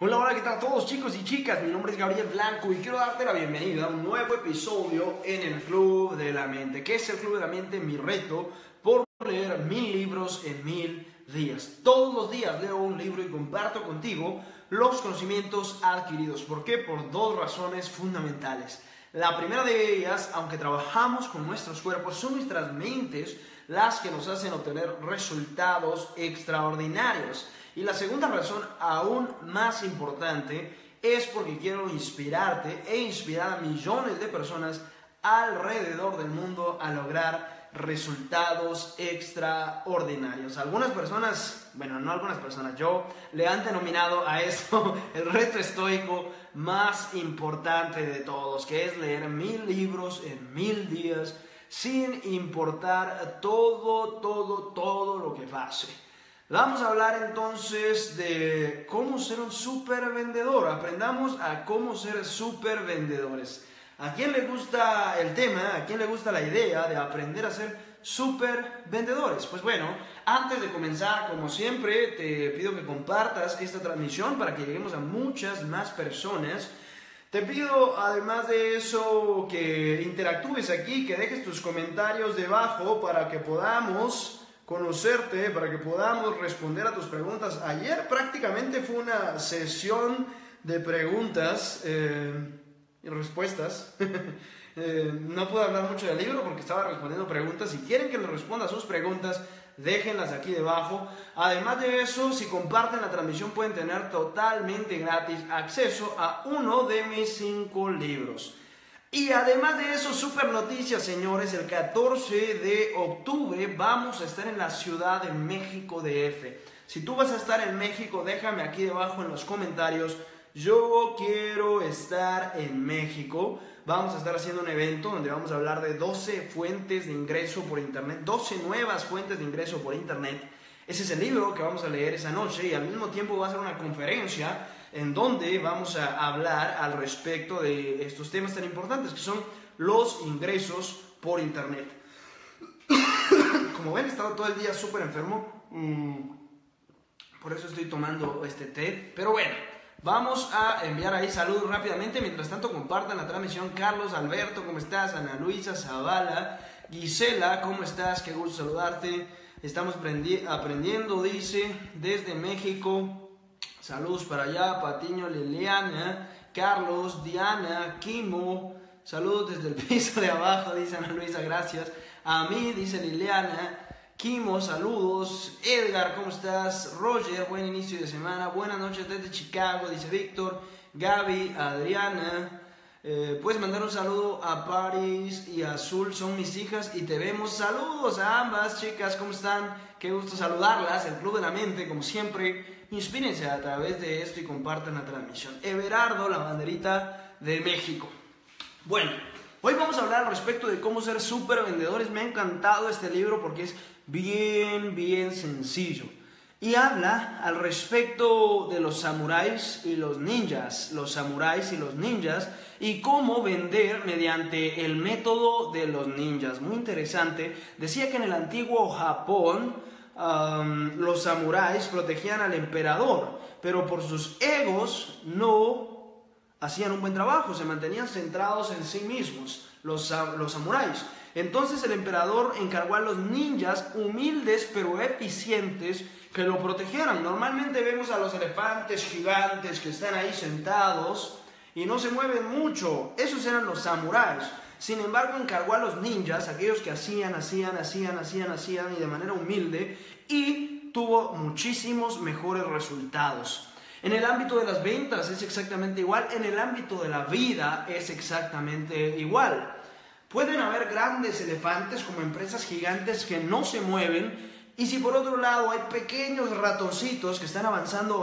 Hola, hola, ¿qué tal a todos chicos y chicas? Mi nombre es Gabriel Blanco y quiero darte la bienvenida a un nuevo episodio en el Club de la Mente. ¿Qué es el Club de la Mente? Mi reto por leer 1000 libros en 1000 días. Todos los días leo un libro y comparto contigo los conocimientos adquiridos. ¿Por qué? Por dos razones fundamentales. La primera de ellas, aunque trabajamos con nuestros cuerpos, son nuestras mentes las que nos hacen obtener resultados extraordinarios. Y la segunda razón, aún más importante, es porque quiero inspirarte e inspirar a millones de personas alrededor del mundo a lograr resultados extraordinarios. Algunas personas, bueno, no algunas personas, yo le han denominado a esto el reto estoico más importante de todos, que es leer 1000 libros en 1000 días sin importar todo lo que pase. Vamos a hablar entonces de cómo ser un super vendedor. Aprendamos a cómo ser super vendedores. ¿A quién le gusta el tema? ¿A quién le gusta la idea de aprender a ser super vendedores? Pues bueno, antes de comenzar, como siempre, te pido que compartas esta transmisión para que lleguemos a muchas más personas. Te pido, además de eso, que interactúes aquí, que dejes tus comentarios debajo para que podamos conocerte, para que podamos responder a tus preguntas. Ayer prácticamente fue una sesión de preguntas y respuestas. No pude hablar mucho del libro porque estaba respondiendo preguntas. Si quieren que les responda a sus preguntas, déjenlas aquí debajo. Además de eso, si comparten la transmisión pueden tener totalmente gratis acceso a uno de mis 5 libros. Y además de eso, super noticias, señores, el 14 de octubre vamos a estar en la Ciudad de México DF. Si tú vas a estar en México, déjame aquí debajo en los comentarios, yo quiero estar en México. Vamos a estar haciendo un evento donde vamos a hablar de 12 fuentes de ingreso por internet, 12 nuevas fuentes de ingreso por internet. Ese es el libro que vamos a leer esa noche y al mismo tiempo va a ser una conferencia en donde vamos a hablar al respecto de estos temas tan importantes que son los ingresos por internet. Como ven, he estado todo el día súper enfermo, por eso estoy tomando este té, pero bueno, vamos a enviar ahí saludos rápidamente. Mientras tanto, compartan la transmisión. Carlos, Alberto, ¿cómo estás? Ana Luisa, Zavala, Gisela, ¿cómo estás? Qué gusto saludarte. Estamos aprendiendo, dice, desde México. Saludos para allá, Patiño, Liliana, Carlos, Diana, Kimo. Saludos desde el piso de abajo, dice Ana Luisa, gracias. A mí, dice Liliana. Kimo, saludos. Edgar, ¿cómo estás? Roger, buen inicio de semana. Buenas noches desde Chicago, dice Víctor. Gaby, Adriana. Puedes mandar un saludo a Paris y a Azul, son mis hijas y te vemos. Saludos a ambas chicas, ¿cómo están? Qué gusto saludarlas. El Club de la Mente, como siempre, inspírense a través de esto y compartan la transmisión. Everardo, la banderita de México. Bueno, hoy vamos a hablar al respecto de cómo ser súper vendedores. Me ha encantado este libro porque es bien sencillo. Y habla al respecto de los samuráis y los ninjas. Los samuráis y los ninjas y cómo vender mediante el método de los ninjas. Muy interesante. Decía que en el antiguo Japón los samuráis protegían al emperador, pero por sus egos no hacían un buen trabajo, se mantenían centrados en sí mismos, los samuráis. Entonces el emperador encargó a los ninjas humildes pero eficientes que lo protegieran. Normalmente vemos a los elefantes gigantes que están ahí sentados y no se mueven mucho. Esos eran los samuráis. Sin embargo, encargó a los ninjas, aquellos que hacían y de manera humilde, y tuvo muchísimos mejores resultados. En el ámbito de las ventas es exactamente igual, en el ámbito de la vida es exactamente igual. Pueden haber grandes elefantes como empresas gigantes que no se mueven, y si por otro lado hay pequeños ratoncitos que están avanzando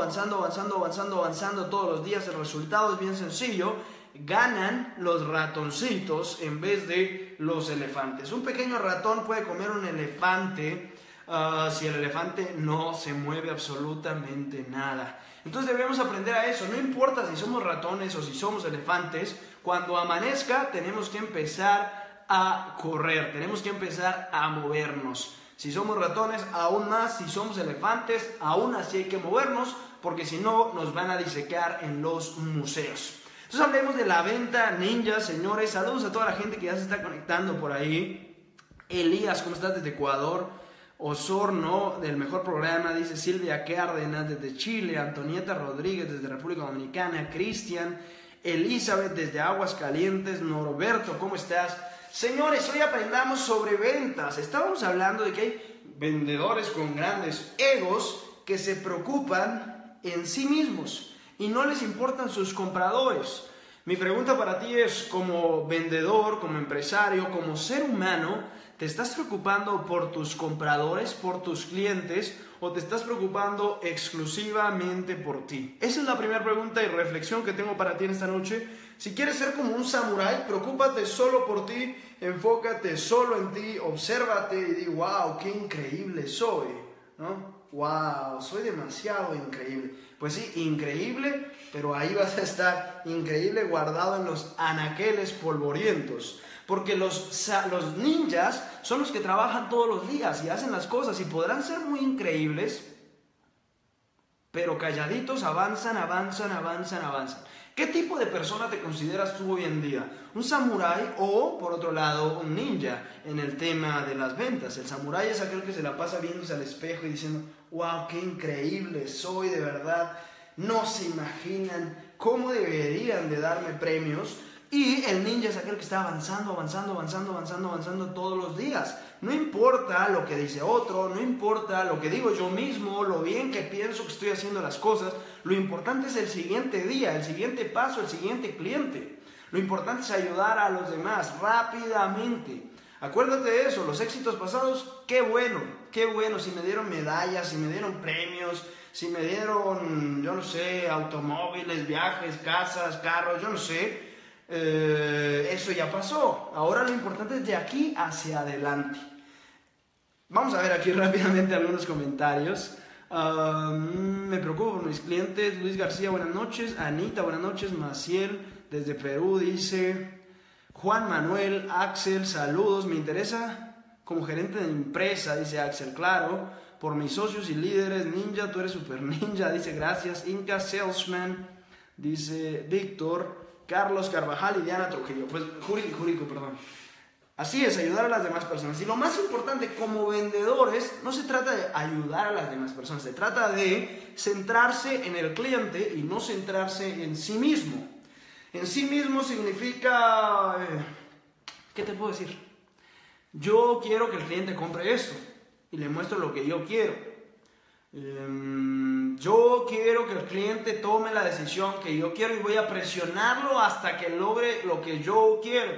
todos los días, el resultado es bien sencillo. Ganan los ratoncitos en vez de los elefantes. Un pequeño ratón puede comer un elefante si el elefante no se mueve absolutamente nada. Entonces debemos aprender a eso. No importa si somos ratones o si somos elefantes, cuando amanezca tenemos que empezar a correr, tenemos que empezar a movernos. Si somos ratones, aún más. Si somos elefantes, aún así hay que movernos porque si no nos van a disecar en los museos. Entonces hablemos de la venta ninja, señores. Saludos a toda la gente que ya se está conectando por ahí. Elías, ¿cómo estás desde Ecuador? Osorno, del mejor programa, dice Silvia Cárdenas desde Chile, Antonieta Rodríguez desde República Dominicana, Cristian, Elizabeth desde Aguascalientes, Norberto, ¿cómo estás? Señores, hoy aprendamos sobre ventas. Estábamos hablando de que hay vendedores con grandes egos que se preocupan en sí mismos y no les importan sus compradores. Mi pregunta para ti es, como vendedor, como empresario, como ser humano, ¿te estás preocupando por tus compradores, por tus clientes, o te estás preocupando exclusivamente por ti? Esa es la primera pregunta y reflexión que tengo para ti en esta noche. Si quieres ser como un samurái, preocúpate solo por ti, enfócate solo en ti, obsérvate y di, wow, qué increíble soy, ¿no? Wow, soy demasiado increíble. Pues sí, increíble, pero ahí vas a estar increíble guardado en los anaqueles polvorientos. Porque los ninjas son los que trabajan todos los días y hacen las cosas y podrán ser muy increíbles, pero calladitos avanzan. ¿Qué tipo de persona te consideras tú hoy en día? ¿Un samurái o, por otro lado, un ninja en el tema de las ventas? El samurái es aquel que se la pasa viéndose al espejo y diciendo, wow, qué increíble soy, de verdad, no se imaginan cómo deberían de darme premios. Y el ninja es aquel que está avanzando todos los días. No importa lo que dice otro, no importa lo que digo yo mismo, lo bien que pienso que estoy haciendo las cosas. Lo importante es el siguiente día, el siguiente paso, el siguiente cliente. Lo importante es ayudar a los demás rápidamente. Acuérdate de eso, los éxitos pasados, qué bueno. Si me dieron medallas, si me dieron premios, si me dieron, yo no sé, automóviles, viajes, casas, carros, yo no sé. Eso ya pasó. Ahora lo importante es de aquí hacia adelante. Vamos a ver aquí rápidamente algunos comentarios. Me preocupo por mis clientes. Luis García, buenas noches. Anita, buenas noches. Maciel, desde Perú, dice. Juan Manuel, Axel, saludos. Me interesa como gerente de empresa, dice Axel. Claro, por mis socios y líderes. Ninja, tú eres super ninja, dice gracias. Inca Salesman, dice Víctor. Carlos Carvajal y Diana Trujillo. Pues Jurico, perdón. Así es, ayudar a las demás personas. Y lo más importante, como vendedores, no se trata de ayudar a las demás personas, se trata de centrarse en el cliente y no centrarse en sí mismo. En sí mismo significa, ¿qué te puedo decir? Yo quiero que el cliente compre esto y le muestro lo que yo quiero. Yo quiero que el cliente tome la decisión que yo quiero y voy a presionarlo hasta que logre lo que yo quiero.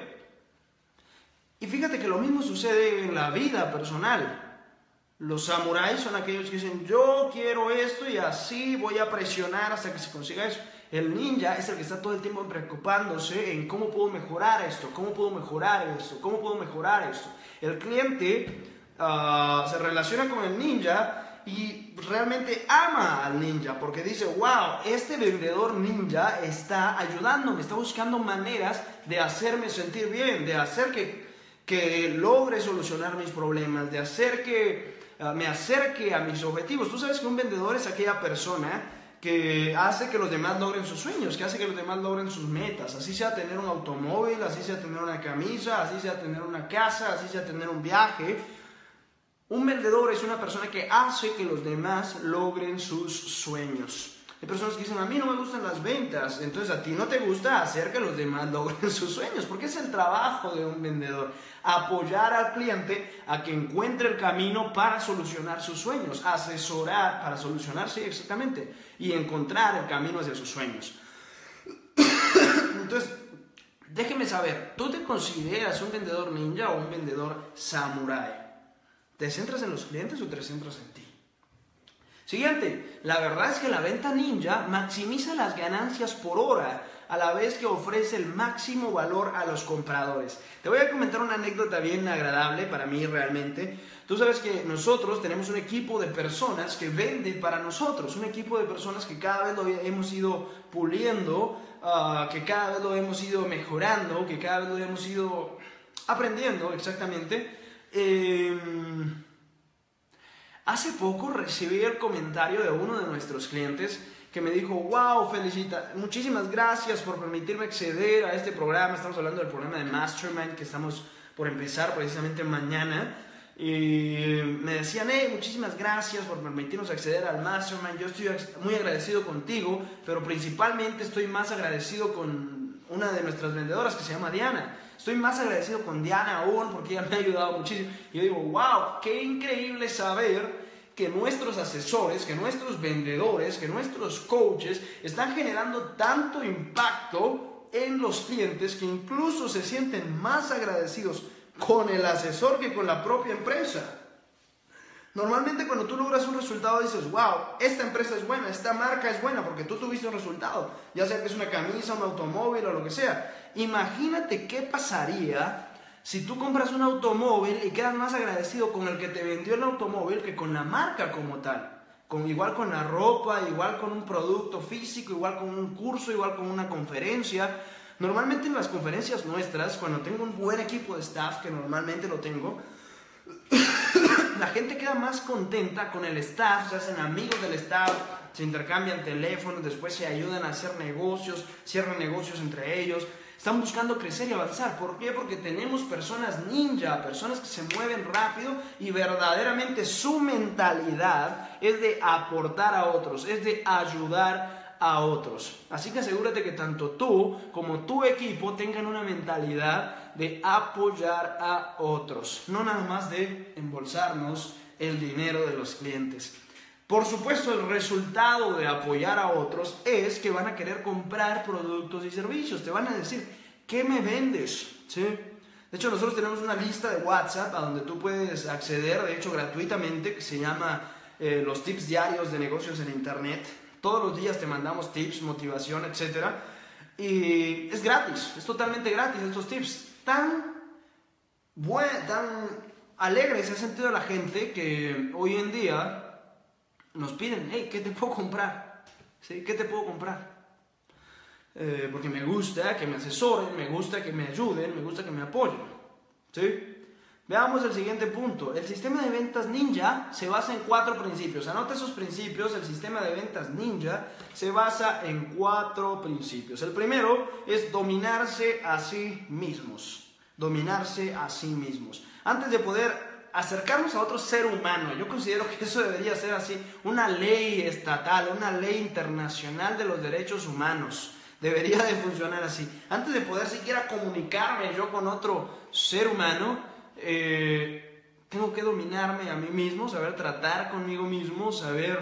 Y fíjate que lo mismo sucede en la vida personal. Los samuráis son aquellos que dicen, yo quiero esto y así voy a presionar hasta que se consiga eso. El ninja es el que está todo el tiempo preocupándose en cómo puedo mejorar esto, cómo puedo mejorar esto, cómo puedo mejorar esto. El cliente se relaciona con el ninja y realmente ama al ninja porque dice, wow, este vendedor ninja está ayudándome, está buscando maneras de hacerme sentir bien, de hacer que logre solucionar mis problemas, de hacer que me acerque a mis objetivos. Tú sabes que un vendedor es aquella persona que hace que los demás logren sus sueños, que hace que los demás logren sus metas, así sea tener un automóvil, así sea tener una camisa, así sea tener una casa, así sea tener un viaje. Un vendedor es una persona que hace que los demás logren sus sueños. Hay personas que dicen, a mí no me gustan las ventas, entonces a ti no te gusta hacer que los demás logren sus sueños, porque es el trabajo de un vendedor, apoyar al cliente a que encuentre el camino para solucionar sus sueños, asesorar para solucionar, sí, exactamente, y encontrar el camino hacia sus sueños. Entonces, déjeme saber, ¿tú te consideras un vendedor ninja o un vendedor samurái? ¿Te centras en los clientes o te centras en ti? Siguiente, la verdad es que la venta ninja maximiza las ganancias por hora a la vez que ofrece el máximo valor a los compradores. Te voy a comentar una anécdota bien agradable para mí realmente. Tú sabes que nosotros tenemos un equipo de personas que venden para nosotros, un equipo de personas que cada vez lo hemos ido puliendo, que cada vez lo hemos ido mejorando, que cada vez lo hemos ido aprendiendo exactamente. Hace poco recibí el comentario de uno de nuestros clientes que me dijo, wow, muchísimas gracias por permitirme acceder a este programa. Estamos hablando del programa de Mastermind que estamos por empezar precisamente mañana. Y me decían, hey, muchísimas gracias por permitirnos acceder al Mastermind. Yo estoy muy agradecido contigo, pero principalmente estoy más agradecido con una de nuestras vendedoras que se llama Diana. Estoy más agradecido con Diana aún porque ella me ha ayudado muchísimo. Y yo digo, wow, qué increíble saber que nuestros asesores, que nuestros vendedores, que nuestros coaches están generando tanto impacto en los clientes que incluso se sienten más agradecidos con el asesor que con la propia empresa. Normalmente cuando tú logras un resultado dices, wow, esta empresa es buena, esta marca es buena porque tú tuviste un resultado, ya sea que es una camisa, un automóvil o lo que sea. Imagínate qué pasaría si tú compras un automóvil y quedas más agradecido con el que te vendió el automóvil que con la marca como tal. Igual con la ropa, igual con un producto físico, igual con un curso, igual con una conferencia. Normalmente en las conferencias nuestras, cuando tengo un buen equipo de staff, que normalmente lo tengo, la gente queda más contenta con el staff, se hacen amigos del staff, se intercambian teléfonos, después se ayudan a hacer negocios, cierran negocios entre ellos. Están buscando crecer y avanzar. ¿Por qué? Porque tenemos personas ninja, personas que se mueven rápido y verdaderamente su mentalidad es de aportar a otros, es de ayudar a otros. Así que asegúrate que tanto tú como tu equipo tengan una mentalidad de apoyar a otros, no nada más de embolsarnos el dinero de los clientes. Por supuesto, el resultado de apoyar a otros es que van a querer comprar productos y servicios. Te van a decir, ¿qué me vendes? ¿Sí? De hecho, nosotros tenemos una lista de WhatsApp a donde tú puedes acceder, de hecho, gratuitamente, que se llama los tips diarios de negocios en Internet. Todos los días te mandamos tips, motivación, etc. Y es gratis, es totalmente gratis estos tips. Tan alegre se ha sentido la gente que hoy en día nos piden, hey, ¿qué te puedo comprar? ¿Sí? ¿Qué te puedo comprar? Porque me gusta que me asesoren, me gusta que me ayuden, me gusta que me apoyen. ¿Sí? Veamos el siguiente punto. El sistema de ventas ninja se basa en 4 principios. Anota esos principios. El sistema de ventas ninja se basa en 4 principios. El primero es dominarse a sí mismos. Dominarse a sí mismos. Antes de poder acercarnos a otro ser humano, yo considero que eso debería ser así, una ley estatal, una ley internacional de los derechos humanos, debería de funcionar así. Antes de poder siquiera comunicarme yo con otro ser humano, tengo que dominarme a mí mismo, saber tratar conmigo mismo, saber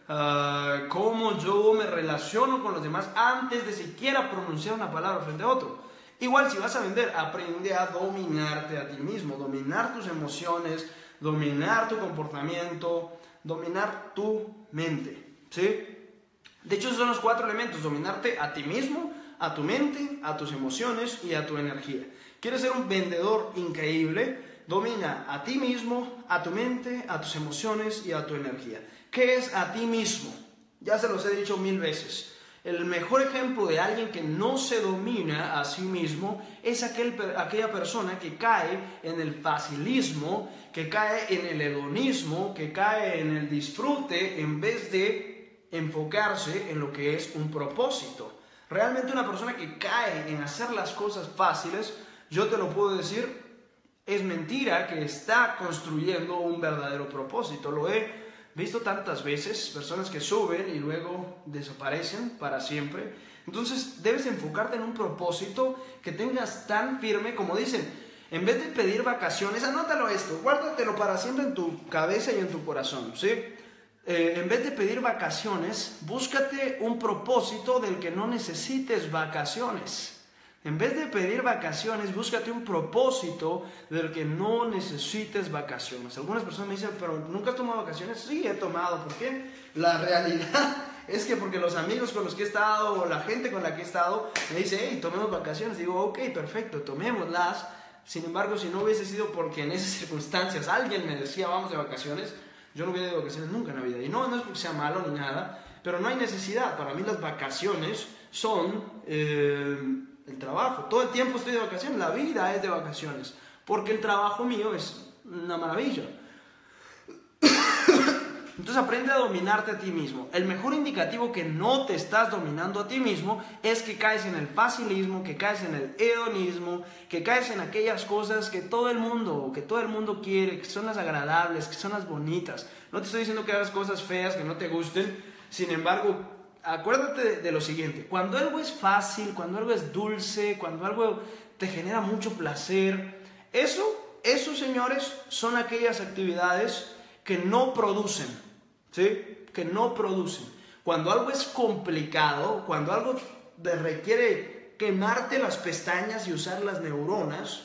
cómo yo me relaciono con los demás antes de siquiera pronunciar una palabra frente a otro. Igual si vas a vender, aprende a dominarte a ti mismo, dominar tus emociones, dominar tu comportamiento, dominar tu mente, ¿sí? De hecho, esos son los 4 elementos: dominarte a ti mismo, a tu mente, a tus emociones y a tu energía. ¿Quieres ser un vendedor increíble? Domina a ti mismo, a tu mente, a tus emociones y a tu energía. ¿Qué es a ti mismo? Ya se los he dicho 1000 veces. El mejor ejemplo de alguien que no se domina a sí mismo es aquella persona que cae en el facilismo, que cae en el hedonismo, que cae en el disfrute en vez de enfocarse en lo que es un propósito. Realmente una persona que cae en hacer las cosas fáciles, yo te lo puedo decir, es mentira que está construyendo un verdadero propósito. Lo he visto tantas veces, personas que suben y luego desaparecen para siempre. Entonces debes enfocarte en un propósito que tengas tan firme como dicen. En vez de pedir vacaciones, anótalo esto, guárdatelo para siempre en tu cabeza y en tu corazón, ¿sí? En vez de pedir vacaciones, búscate un propósito del que no necesites vacaciones. En vez de pedir vacaciones, búscate un propósito del que no necesites vacaciones. Algunas personas me dicen, pero ¿nunca has tomado vacaciones? Sí, he tomado. ¿Por qué? La realidad es que porque los amigos con los que he estado o la gente con la que he estado me dice, hey, tomemos vacaciones. Digo, ok, perfecto, tomémoslas. Sin embargo, si no hubiese sido porque en esas circunstancias alguien me decía, vamos de vacaciones, yo no hubiera ido de vacaciones nunca en la vida. Y no es porque sea malo ni nada, pero no hay necesidad. Para mí las vacaciones son el trabajo. Todo el tiempo estoy de vacaciones, la vida es de vacaciones, porque el trabajo mío es una maravilla. Entonces aprende a dominarte a ti mismo. El mejor indicativo que no te estás dominando a ti mismo es que caes en el facilismo, que caes en el hedonismo, que caes en aquellas cosas que todo el mundo quiere, que son las agradables, que son las bonitas. No te estoy diciendo que hagas cosas feas que no te gusten, sin embargo, acuérdate de lo siguiente: cuando algo es fácil, cuando algo es dulce, cuando algo te genera mucho placer, eso, señores, son aquellas actividades que no producen, ¿sí? Que no producen. Cuando algo es complicado, cuando algo te requiere quemarte las pestañas y usar las neuronas,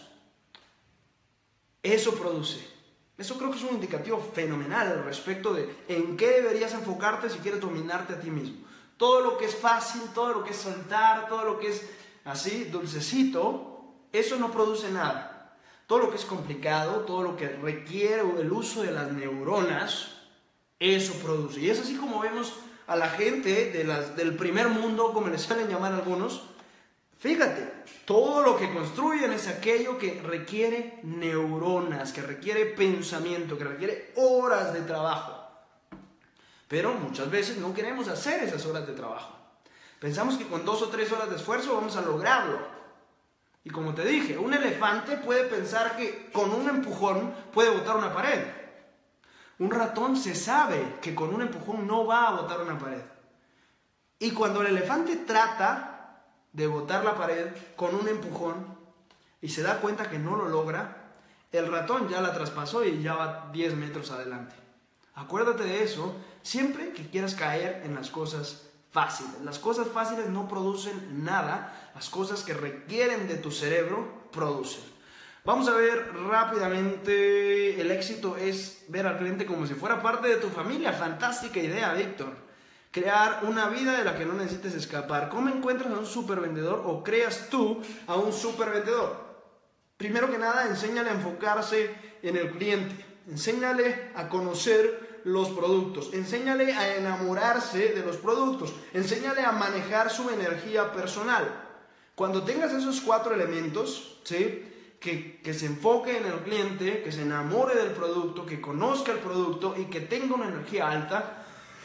eso produce. Eso creo que es un indicativo fenomenal al respecto de en qué deberías enfocarte si quieres dominarte a ti mismo. Todo lo que es fácil, todo lo que es soltar, todo lo que es así, dulcecito, eso no produce nada. Todo lo que es complicado, todo lo que requiere el uso de las neuronas, eso produce. Y es así como vemos a la gente del primer mundo, como les suelen llamar algunos. Fíjate, todo lo que construyen es aquello que requiere neuronas, que requiere pensamiento, que requiere horas de trabajo. Pero muchas veces no queremos hacer esas horas de trabajo. Pensamos que con 2 o 3 horas de esfuerzo vamos a lograrlo. Y como te dije, un elefante puede pensar que con un empujón puede botar una pared. Un ratón se sabe que con un empujón no va a botar una pared. Y cuando el elefante trata de botar la pared con un empujón y se da cuenta que no lo logra, el ratón ya la traspasó y ya va 10 metros adelante. Acuérdate de eso siempre que quieras caer en las cosas fáciles. Las cosas fáciles no producen nada. Las cosas que requieren de tu cerebro producen. Vamos a ver rápidamente. El éxito es ver al cliente como si fuera parte de tu familia. Fantástica idea, Víctor. Crear una vida de la que no necesites escapar. ¿Cómo encuentras a un supervendedor o creas tú a un supervendedor? Primero que nada, enséñale a enfocarse en el cliente. Enséñale a conocer los productos. Enséñale a enamorarse de los productos. Enséñale a manejar su energía personal. Cuando tengas esos 4 elementos, ¿sí? Que se enfoque en el cliente, que se enamore del producto, que conozca el producto y que tenga una energía alta,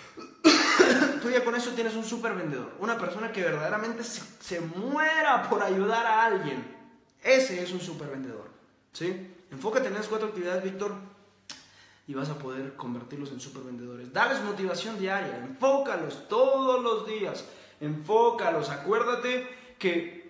tú ya con eso tienes un super vendedor. Una persona que verdaderamente se muera por ayudar a alguien. Ese es un super vendedor, ¿sí? Enfócate en esas 4 actividades, Víctor, y vas a poder convertirlos en super vendedores. Dales motivación diaria, enfócalos todos los días, enfócalos. Acuérdate que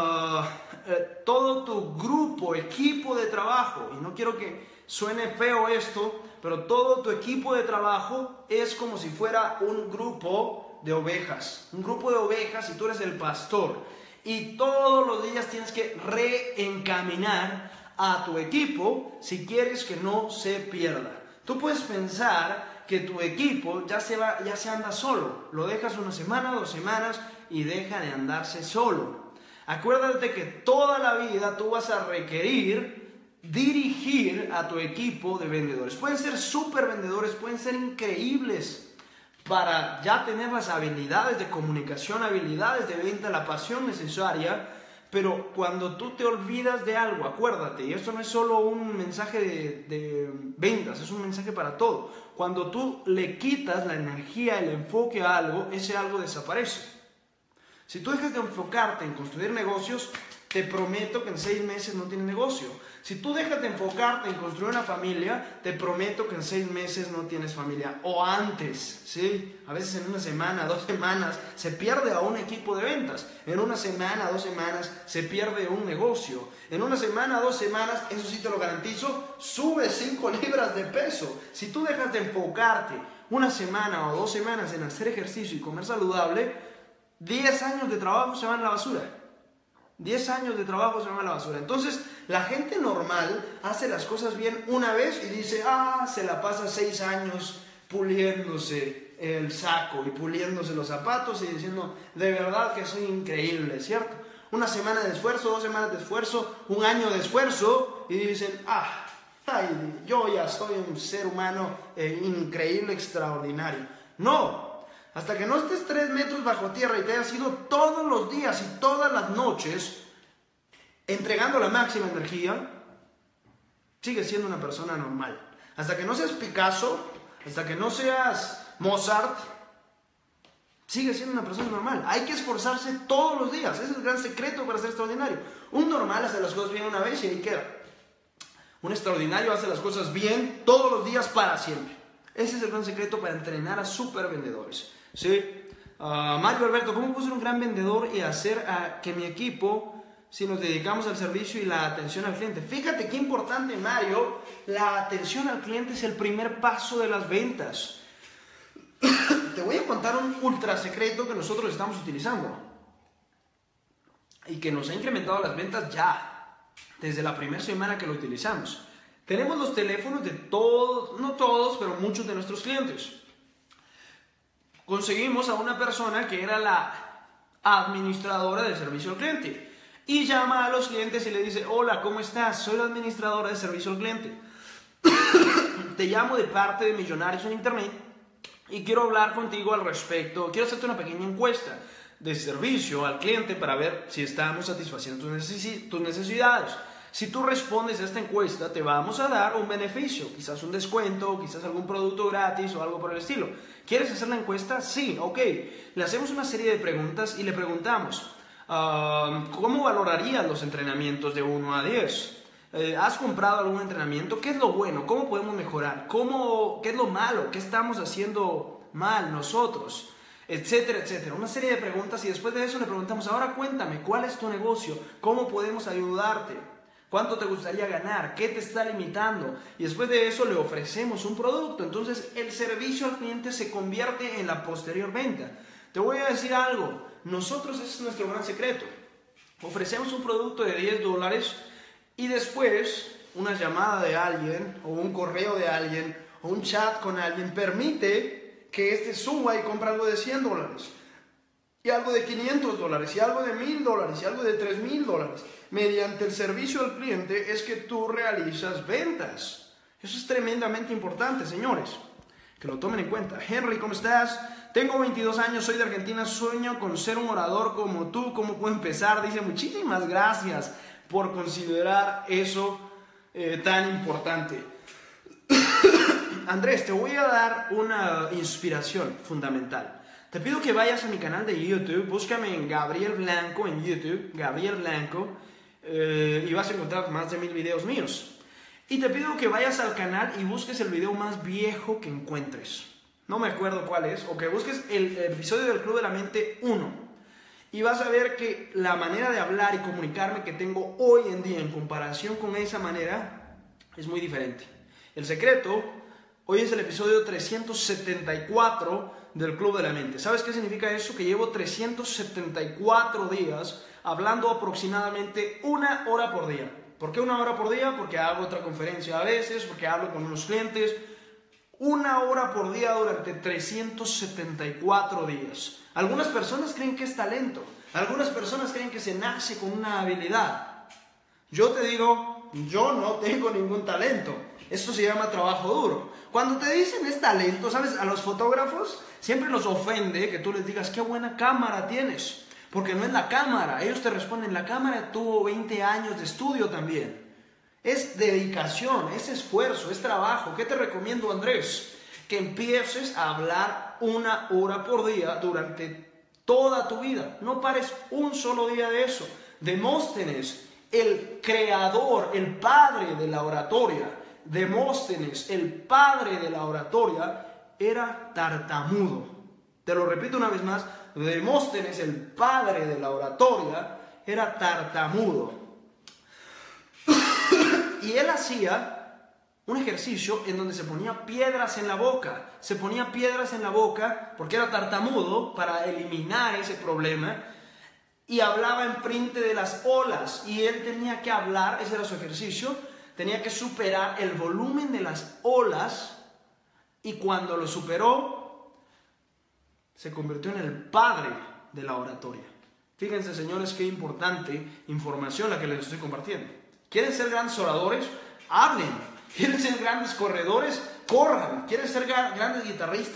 todo tu grupo, equipo de trabajo, y no quiero que suene feo esto, pero todo tu equipo de trabajo es como si fuera un grupo de ovejas. Un grupo de ovejas y tú eres el pastor. Y todos los días tienes que reencaminar a tu equipo si quieres que no se pierda. Tú puedes pensar que tu equipo ya se anda solo. Lo dejas una semana, 2 semanas y deja de andarse solo. Acuérdate que toda la vida tú vas a requerir dirigir a tu equipo de vendedores. Pueden ser súper vendedores, pueden ser increíbles para ya tener las habilidades de comunicación, habilidades de venta, la pasión necesaria. Pero cuando tú te olvidas de algo, acuérdate, y esto no es solo un mensaje de ventas, es un mensaje para todo. Cuando tú le quitas la energía, el enfoque a algo, ese algo desaparece. Si tú dejas de enfocarte en construir negocios, te prometo que en 6 meses no tienes negocio. Si tú dejas de enfocarte en construir una familia, te prometo que en 6 meses no tienes familia. O antes, ¿sí? A veces en 1 semana, 2 semanas, se pierde a un equipo de ventas. En 1 semana, 2 semanas, se pierde un negocio. En 1 semana, 2 semanas, eso sí te lo garantizo, subes 5 libras de peso. Si tú dejas de enfocarte 1 semana o 2 semanas en hacer ejercicio y comer saludable, 10 años de trabajo se van a la basura. 10 años de trabajo se van a la basura. Entonces, la gente normal hace las cosas bien una vez y dice, se la pasa 6 años puliéndose el saco y puliéndose los zapatos y diciendo, de verdad que soy increíble, ¿cierto? 1 semana de esfuerzo, 2 semanas de esfuerzo, 1 año de esfuerzo y dicen, yo ya soy un ser humano increíble, extraordinario. No. Hasta que no estés 3 metros bajo tierra y te hayas ido todos los días y todas las noches entregando la máxima energía, sigues siendo una persona normal. Hasta que no seas Picasso, Hasta que no seas Mozart, sigue siendo una persona normal. Hay que esforzarse todos los días. Ese es el gran secreto para ser extraordinario. Un normal hace las cosas bien una vez y ahí queda. Un extraordinario hace las cosas bien todos los días para siempre. Ese es el gran secreto para entrenar a super vendedores. ¿Sí? Mario Alberto, ¿cómo puedo ser un gran vendedor y hacer que mi equipo, si nos dedicamos al servicio y la atención al cliente? Fíjate qué importante, Mario. La atención al cliente es el primer paso de las ventas. Te voy a contar un ultra secreto que nosotros estamos utilizando y que nos ha incrementado las ventas ya desde la primera semana que lo utilizamos. Tenemos los teléfonos de todos, no todos, pero muchos de nuestros clientes. Conseguimos a una persona que era la administradora del servicio al cliente y llama a los clientes y le dice: hola, ¿cómo estás? Soy la administradora de servicio al cliente. Te llamo de parte de Millonarios en Internet y quiero hablar contigo al respecto. Quiero hacerte una pequeña encuesta de servicio al cliente para ver si estamos satisfaciendo tus necesidades. Si tú respondes a esta encuesta, te vamos a dar un beneficio, quizás un descuento, quizás algún producto gratis o algo por el estilo. ¿Quieres hacer la encuesta? Sí, ok. Le hacemos una serie de preguntas y le preguntamos: ¿cómo valorarías los entrenamientos de 1 a 10? ¿Has comprado algún entrenamiento? ¿Qué es lo bueno? ¿Cómo podemos mejorar? ¿Qué es lo malo? ¿Qué estamos haciendo mal nosotros? Etcétera, etcétera. Una serie de preguntas y después de eso le preguntamos: ahora cuéntame, ¿cuál es tu negocio? ¿Cómo podemos ayudarte? ¿Cuánto te gustaría ganar? ¿Qué te está limitando? Y después de eso le ofrecemos un producto. Entonces el servicio al cliente se convierte en la posterior venta. Te voy a decir algo. Nosotros, ese es nuestro gran secreto. Ofrecemos un producto de $10 y después una llamada de alguien o un correo de alguien o un chat con alguien permite que este suba y compre algo de $100 y algo de $500 y algo de $1,000 y algo de $3,000. Mediante el servicio al cliente es que tú realizas ventas. Eso es tremendamente importante, señores, que lo tomen en cuenta. Henry, ¿cómo estás? Tengo 22 años, soy de Argentina, sueño con ser un orador como tú. ¿Cómo puedo empezar? Dice: muchísimas gracias por considerar eso tan importante. Andrés, te voy a dar una inspiración fundamental. Te pido que vayas a mi canal de YouTube, búscame en Gabriel Blanco en YouTube, Gabriel Blanco, y vas a encontrar más de 1000 videos míos. Y te pido que vayas al canal y busques el video más viejo que encuentres. No me acuerdo cuál es, o que busques el episodio del Club de la Mente 1. Y vas a ver que la manera de hablar y comunicarme que tengo hoy en día en comparación con esa manera es muy diferente. El secreto, hoy es el episodio 374 del Club de la Mente. ¿Sabes qué significa eso? Que llevo 374 días hablando aproximadamente 1 hora por día. ¿Por qué 1 hora por día? Porque hago otra conferencia a veces, porque hablo con unos clientes. 1 hora por día durante 374 días. Algunas personas creen que es talento. Algunas personas creen que se nace con una habilidad. Yo te digo, yo no tengo ningún talento. Esto se llama trabajo duro. Cuando te dicen es talento, ¿sabes? A los fotógrafos siempre nos ofende que tú les digas: qué buena cámara tienes. Porque no es la cámara. Ellos te responden: la cámara tuvo 20 años de estudio también. Es dedicación, es esfuerzo, es trabajo. ¿Qué te recomiendo, Andrés? Que empieces a hablar 1 hora por día durante toda tu vida. No pares un solo día de eso. Demóstenes, el creador, el padre de la oratoria, Demóstenes, el padre de la oratoria, era tartamudo. Te lo repito una vez más. Demóstenes, el padre de la oratoria, era tartamudo. Y él hacía un ejercicio en donde se ponía piedras en la boca. Se ponía piedras en la boca porque era tartamudo, para eliminar ese problema. Y hablaba enfrente de las olas. Y él tenía que hablar, ese era su ejercicio, tenía que superar el volumen de las olas. Y cuando lo superó, se convirtió en el padre de la oratoria. Fíjense, señores, qué importante información la que les estoy compartiendo. ¿Quieren ser grandes oradores? Hablen. ¿Quieren ser grandes corredores? Corran. ¿Quieren ser grandes guitarristas?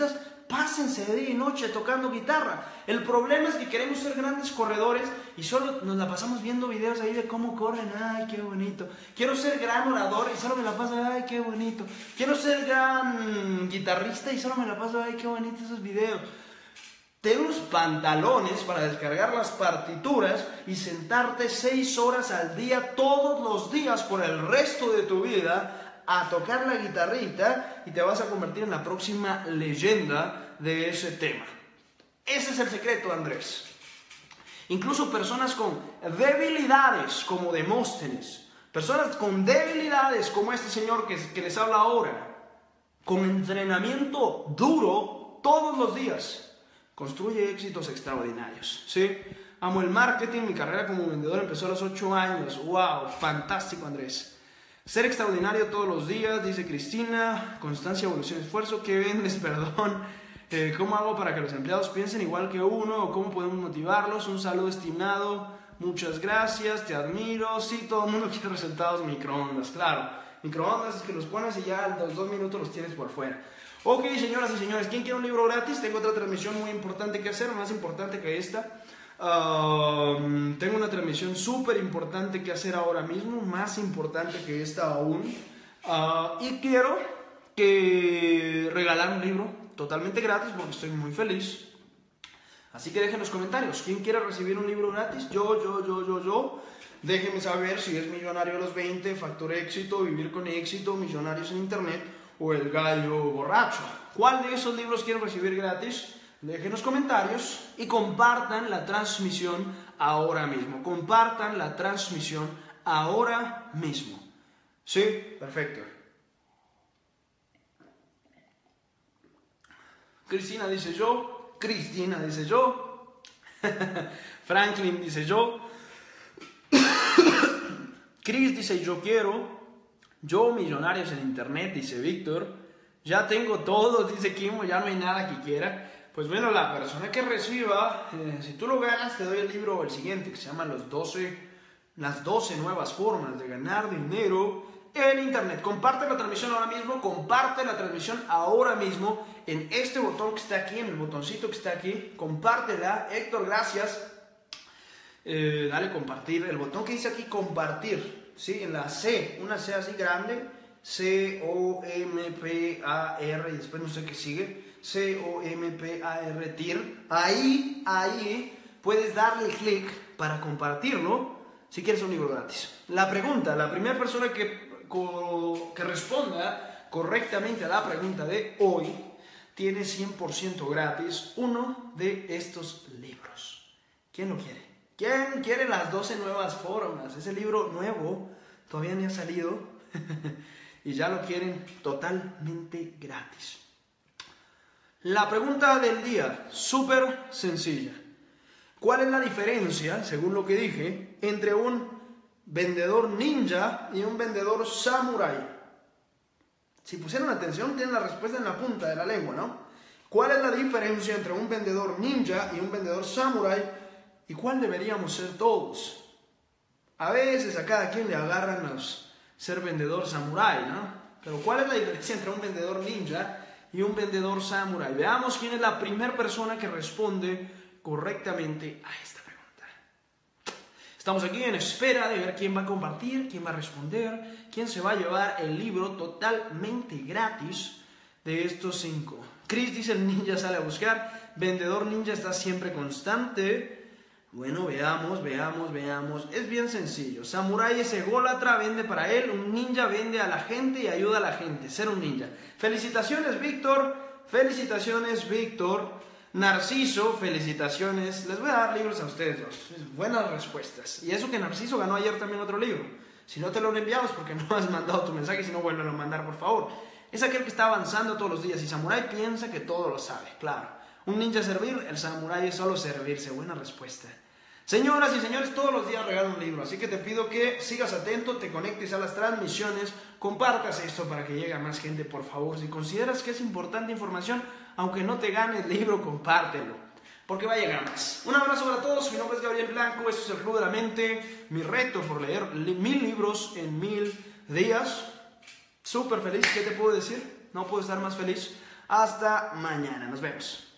pásense de día y noche tocando guitarra. El problema es que queremos ser grandes corredores y solo nos la pasamos viendo videos ahí de cómo corren. Ay, qué bonito. Quiero ser gran orador y solo me la paso, ay, qué bonito. Quiero ser gran guitarrista y solo me la paso, ay, qué bonito esos videos. Ten unos pantalones para descargar las partituras y sentarte 6 horas al día, todos los días, por el resto de tu vida, a tocar la guitarrita y te vas a convertir en la próxima leyenda de ese tema. Ese es el secreto, Andrés. Incluso personas con debilidades como Demóstenes, personas con debilidades como este señor que les habla ahora, con entrenamiento duro todos los días, construye éxitos extraordinarios. ¿Sí? Amo el marketing, mi carrera como vendedor empezó a los 8 años. ¡Wow! Fantástico, Andrés. Ser extraordinario todos los días, dice Cristina. Constancia, evolución, esfuerzo. ¿Qué vendes? Perdón. ¿Cómo hago para que los empleados piensen igual que uno? ¿O cómo podemos motivarlos? Un saludo, estimado. Muchas gracias, te admiro. Sí, todo el mundo quiere resultados microondas, claro. Microondas es que los pones y ya a los 2 minutos los tienes por fuera. Ok, señoras y señores, ¿quién quiere un libro gratis? Tengo otra transmisión muy importante que hacer, más importante que esta. Tengo una transmisión súper importante que hacer ahora mismo, más importante que esta aún, y quiero regalar un libro totalmente gratis porque estoy muy feliz. Así que dejen en los comentarios, ¿quién quiere recibir un libro gratis? Yo. Déjenme saber si es Millonario a los 20, Factor Éxito, Vivir con Éxito, Millonarios en Internet o El Gallo Borracho. ¿Cuál de esos libros quieren recibir gratis? Dejen en los comentarios y compartan la transmisión ahora mismo. Compartan la transmisión ahora mismo. ¿Sí? Perfecto. Cristina dice yo. Cristina dice yo. Franklin dice yo. Chris dice yo quiero. Yo Millonarios en Internet, dice Víctor. Ya tengo todo, dice Kimo, ya no hay nada que quiera. Pues bueno, la persona que reciba, si tú lo ganas, te doy el libro, el siguiente, que se llama las 12 nuevas formas de ganar dinero en Internet. Comparte la transmisión ahora mismo, comparte la transmisión ahora mismo en este botón que está aquí, en el botoncito que está aquí. Compártela, Héctor, gracias. Dale compartir, el botón que dice aquí compartir, ¿sí? En la C, una C así grande, C-O-M-P-A-R, y después no sé qué sigue. C-O-M-P-A-R, TIR. Ahí puedes darle clic para compartirlo si quieres un libro gratis. La primera persona que responda correctamente a la pregunta de hoy tiene 100% gratis uno de estos libros. ¿Quién lo quiere? ¿Quién quiere las 12 nuevas formas? Ese libro nuevo todavía ni ha salido y ya lo quieren totalmente gratis. La pregunta del día, súper sencilla. ¿Cuál es la diferencia, según lo que dije, entre un vendedor ninja y un vendedor samurái? Si pusieron atención, tienen la respuesta en la punta de la lengua, ¿no? ¿Cuál es la diferencia entre un vendedor ninja y un vendedor samurái? ¿Y cuál deberíamos ser todos? A veces a cada quien le agarran ser vendedor samurái, ¿no? Pero ¿cuál es la diferencia entre un vendedor ninja y un vendedor samurái? Veamos quién es la primera persona que responde correctamente a esta pregunta. Estamos aquí en espera de ver quién va a compartir, quién va a responder, quién se va a llevar el libro totalmente gratis de estos 5. Chris dice: el ninja sale a buscar. Vendedor ninja está siempre constante. Bueno, veamos. Es bien sencillo. Samurái es ególatra, vende para él. Un ninja vende a la gente y ayuda a la gente. Ser un ninja. Felicitaciones, Víctor. Narciso, felicitaciones. Les voy a dar libros a ustedes dos. Buenas respuestas. Y eso que Narciso ganó ayer también otro libro. Si no te lo han enviado es porque no has mandado tu mensaje. Si no, vuélvelo a mandar, por favor. Es aquel que está avanzando todos los días. Y Samurái piensa que todo lo sabe. Claro. Un ninja servir, el samurái es solo servirse. Buena respuesta. Señoras y señores, todos los días regalo un libro, así que te pido que sigas atento, te conectes a las transmisiones, compartas esto para que llegue a más gente, por favor. Si consideras que es importante información, aunque no te gane el libro, compártelo, porque va a llegar más. Un abrazo para todos, mi nombre es Gabriel Blanco, esto es El Club de la Mente, mi reto por leer 1000 libros en 1000 días. Súper feliz, ¿qué te puedo decir? No puedo estar más feliz. Hasta mañana, nos vemos.